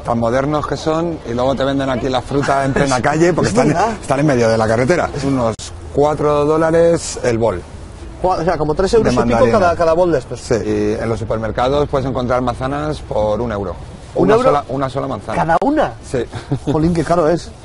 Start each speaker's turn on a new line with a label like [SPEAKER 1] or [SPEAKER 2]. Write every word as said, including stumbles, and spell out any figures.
[SPEAKER 1] tan modernos que son, y luego te venden aquí la fruta en plena calle porque están, están en medio de la carretera. Es unos cuatro dólares el bol.
[SPEAKER 2] O sea, como tres euros y pico cada, cada bol de estos.
[SPEAKER 1] Sí, y en los supermercados puedes encontrar manzanas por un euro.
[SPEAKER 2] ¿Un
[SPEAKER 1] una
[SPEAKER 2] euro?
[SPEAKER 1] Sola, una sola manzana.
[SPEAKER 2] ¿Cada una?
[SPEAKER 1] Sí.
[SPEAKER 2] Jolín, qué caro es.